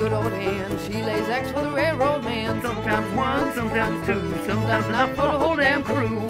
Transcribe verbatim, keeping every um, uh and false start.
good old hand. She lays eggs for the railroad man. Sometimes one, sometimes two, sometimes not for the whole damn crew.